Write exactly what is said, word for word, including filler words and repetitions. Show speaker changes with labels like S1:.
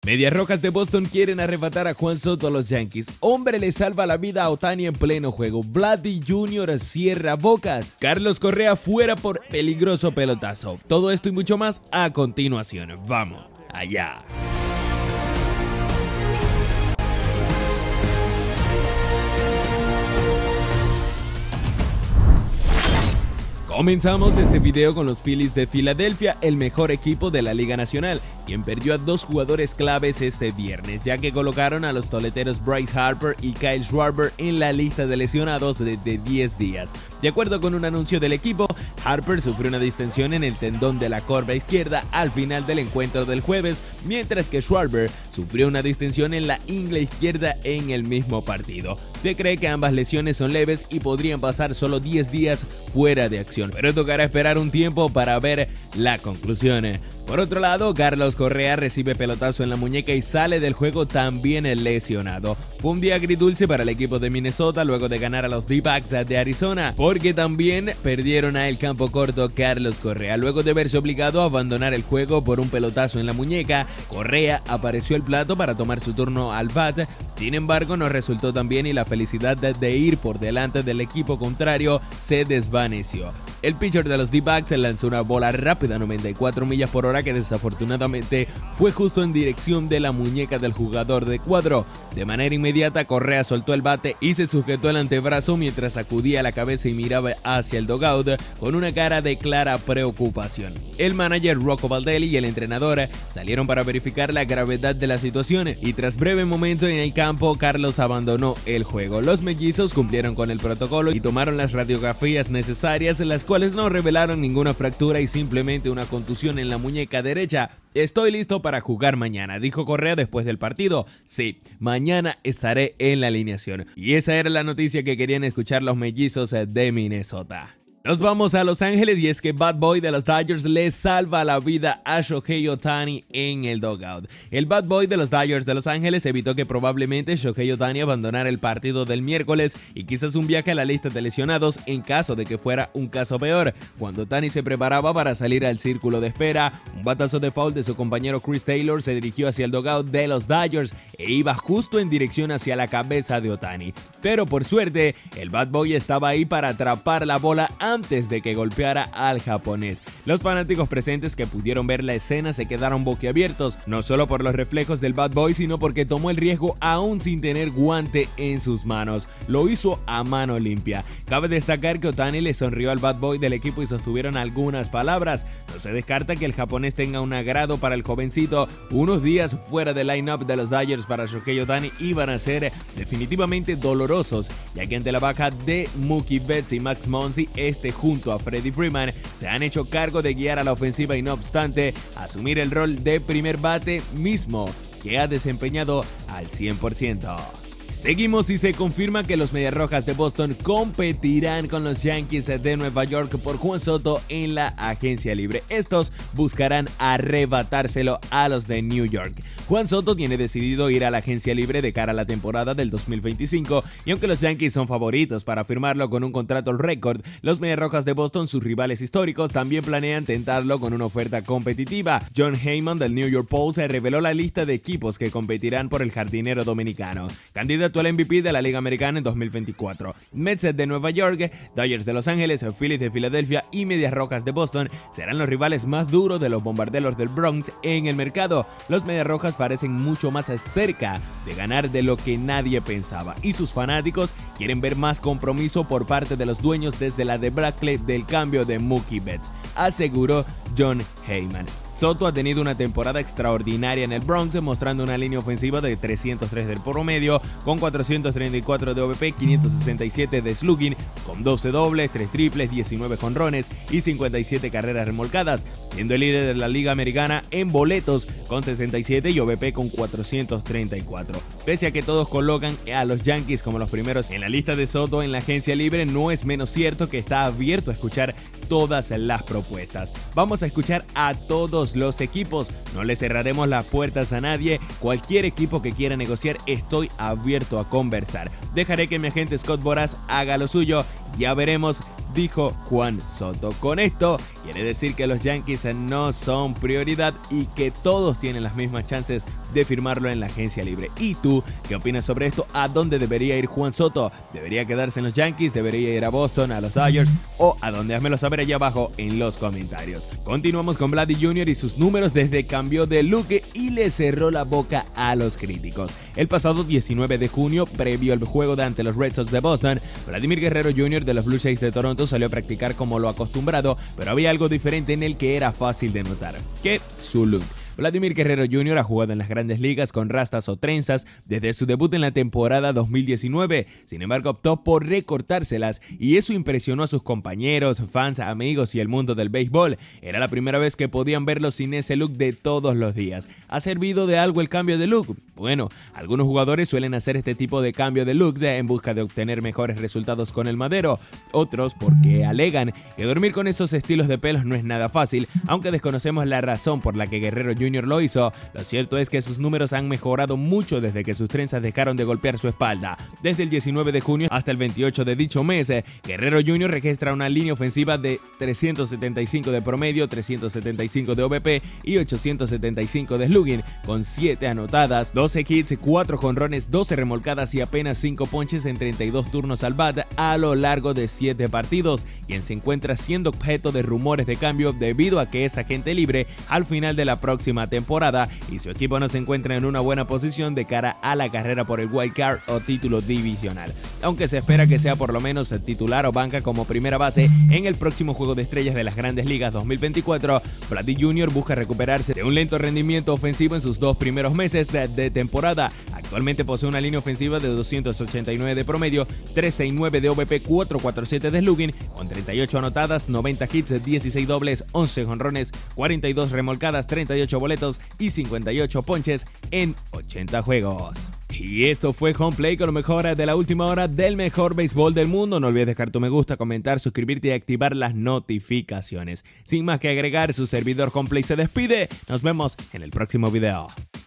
S1: Medias Rojas de Boston quieren arrebatar a Juan Soto a los Yankees. Hombre le salva la vida a Ohtani en pleno juego. Vladdy junior cierra bocas. Carlos Correa fuera por peligroso pelotazo. Todo esto y mucho más a continuación. Vamos allá. Comenzamos este video con los Phillies de Filadelfia, el mejor equipo de la Liga Nacional, quien perdió a dos jugadores claves este viernes, ya que colocaron a los toleteros Bryce Harper y Kyle Schwarber en la lista de lesionados de, de diez días. De acuerdo con un anuncio del equipo, Harper sufrió una distensión en el tendón de la corva izquierda al final del encuentro del jueves, mientras que Schwarber sufrió una distensión en la ingle izquierda en el mismo partido. Se cree que ambas lesiones son leves y podrían pasar solo diez días fuera de acción, pero tocará esperar un tiempo para ver la conclusión. Por otro lado, Carlos Correa recibe pelotazo en la muñeca y sale del juego también lesionado. Fue un día agridulce para el equipo de Minnesota luego de ganar a los D-backs de Arizona, porque también perdieron a el campo corto Carlos Correa. Luego de verse obligado a abandonar el juego por un pelotazo en la muñeca, Correa apareció al plato para tomar su turno al bat. Sin embargo, no resultó tan bien y la felicidad de ir por delante del equipo contrario se desvaneció. El pitcher de los D-backs lanzó una bola rápida a noventa y cuatro millas por hora que desafortunadamente fue justo en dirección de la muñeca del jugador de cuadro. De manera inmediata, Correa soltó el bate y se sujetó el antebrazo mientras sacudía la cabeza y miraba hacia el dugout con una cara de clara preocupación. El manager Rocco Baldelli y el entrenador salieron para verificar la gravedad de la situación y tras breve momento en el campo, Carlos abandonó el juego. Los mellizos cumplieron con el protocolo y tomaron las radiografías necesarias, las cuales no revelaron ninguna fractura y simplemente una contusión en la muñeca derecha. Estoy listo para jugar mañana, dijo Correa después del partido. Sí, mañana estaré en la alineación. Y esa era la noticia que querían escuchar los mellizos de Minnesota. Nos vamos a Los Ángeles y es que Bad Boy de los Dodgers le salva la vida a Shohei Ohtani en el dugout. El Bad Boy de los Dodgers de Los Ángeles evitó que probablemente Shohei Ohtani abandonara el partido del miércoles y quizás un viaje a la lista de lesionados en caso de que fuera un caso peor. Cuando Ohtani se preparaba para salir al círculo de espera, un batazo de foul de su compañero Chris Taylor se dirigió hacia el dugout de los Dodgers e iba justo en dirección hacia la cabeza de Ohtani. Pero por suerte, el Bad Boy estaba ahí para atrapar la bola antes de que golpeara al japonés. Los fanáticos presentes que pudieron ver la escena se quedaron boquiabiertos, no solo por los reflejos del Bad Boy, sino porque tomó el riesgo aún sin tener guante en sus manos. Lo hizo a mano limpia. Cabe destacar que Ohtani le sonrió al Bad Boy del equipo y sostuvieron algunas palabras. No se descarta que el japonés tenga un agrado para el jovencito. Unos días fuera del line-up de los Dodgers para Shohei Ohtani iban a ser definitivamente dolorosos, ya que ante la baja de Mookie Betts y Max Muncy, este junto a Freddie Freeman se han hecho cargo de guiar a la ofensiva y no obstante asumir el rol de primer bate mismo que ha desempeñado al cien por ciento. Seguimos y se confirma que los Medias Rojas de Boston competirán con los Yankees de Nueva York por Juan Soto en la agencia libre. Estos buscarán arrebatárselo a los de New York. Juan Soto tiene decidido ir a la agencia libre de cara a la temporada del dos mil veinticinco y aunque los Yankees son favoritos para firmarlo con un contrato récord, los Medias Rojas de Boston, sus rivales históricos, también planean tentarlo con una oferta competitiva. Jon Heyman del New York Post reveló la lista de equipos que competirán por el jardinero dominicano, candidato al M V P de la Liga Americana en dos mil veinticuatro. Mets de Nueva York, Dodgers de Los Ángeles, Phillies de Filadelfia y Medias Rojas de Boston serán los rivales más duros de los bombarderos del Bronx en el mercado. Los Medias Rojas parecen mucho más cerca de ganar de lo que nadie pensaba y sus fanáticos quieren ver más compromiso por parte de los dueños desde la debacle del cambio de Mookie Betts, aseguró Jon Heyman. Soto ha tenido una temporada extraordinaria en el Bronx, mostrando una línea ofensiva de trescientos tres del promedio, con cuatrocientos treinta y cuatro de O V P, quinientos sesenta y siete de slugging, con doce dobles, tres triples, diecinueve jonrones y cincuenta y siete carreras remolcadas, siendo el líder de la Liga Americana en boletos con sesenta y siete y O V P con cuatrocientos treinta y cuatro. Pese a que todos colocan a los Yankees como los primeros en la lista de Soto en la agencia libre, no es menos cierto que está abierto a escuchar todas las propuestas. Vamos a escuchar a todos los equipos, no le cerraremos las puertas a nadie. Cualquier equipo que quiera negociar, estoy abierto a conversar. Dejaré que mi agente Scott Boras haga lo suyo, ya veremos, dijo Juan Soto. Con esto quiere decir que los Yankees no son prioridad y que todos tienen las mismas chances de firmarlo en la agencia libre. ¿Y tú qué opinas sobre esto? ¿A dónde debería ir Juan Soto? ¿Debería quedarse en los Yankees? ¿Debería ir a Boston, a los Dodgers? ¿O a dónde? Házmelo saber allá abajo en los comentarios. Continuamos con Vladdy junior y sus números desde cambió de look y le cerró la boca a los críticos. El pasado diecinueve de junio, previo al juego de ante los Red Sox de Boston, Vladimir Guerrero junior de los Blue Jays de Toronto salió a practicar como lo acostumbrado, pero había algo diferente en el que era fácil de notar, que su look. Vladimir Guerrero junior ha jugado en las grandes ligas con rastas o trenzas desde su debut en la temporada dos mil diecinueve, sin embargo optó por recortárselas y eso impresionó a sus compañeros, fans, amigos y el mundo del béisbol. Era la primera vez que podían verlo sin ese look de todos los días. ¿Ha servido de algo el cambio de look? Bueno, algunos jugadores suelen hacer este tipo de cambio de looks en busca de obtener mejores resultados con el madero, otros porque alegan que dormir con esos estilos de pelos no es nada fácil, aunque desconocemos la razón por la que Guerrero junior lo hizo. Lo cierto es que sus números han mejorado mucho desde que sus trenzas dejaron de golpear su espalda. Desde el diecinueve de junio hasta el veintiocho de dicho mes, Guerrero junior registra una línea ofensiva de trescientos setenta y cinco de promedio, trescientos setenta y cinco de O B P y ochocientos setenta y cinco de slugging, con siete anotadas, doce hits, cuatro jonrones, doce remolcadas y apenas cinco ponches en treinta y dos turnos al bat a lo largo de siete partidos, quien se encuentra siendo objeto de rumores de cambio debido a que es agente libre al final de la próxima temporada y su equipo no se encuentra en una buena posición de cara a la carrera por el wild card o título divisional, aunque se espera que sea por lo menos el titular o banca como primera base en el próximo Juego de Estrellas de las Grandes Ligas dos mil veinticuatro. Vladdy junior busca recuperarse de un lento rendimiento ofensivo en sus dos primeros meses de, de temporada. Actualmente posee una línea ofensiva de doscientos ochenta y nueve de promedio, trescientos sesenta y nueve de O B P, cuatrocientos cuarenta y siete de slugging, con treinta y ocho anotadas, noventa hits, dieciséis dobles, once jonrones, cuarenta y dos remolcadas, treinta y ocho boletos y cincuenta y ocho ponches en ochenta juegos. Y esto fue Home Play con lo mejor de la última hora del mejor béisbol del mundo. No olvides dejar tu me gusta, comentar, suscribirte y activar las notificaciones. Sin más que agregar, su servidor Home Play se despide. Nos vemos en el próximo video.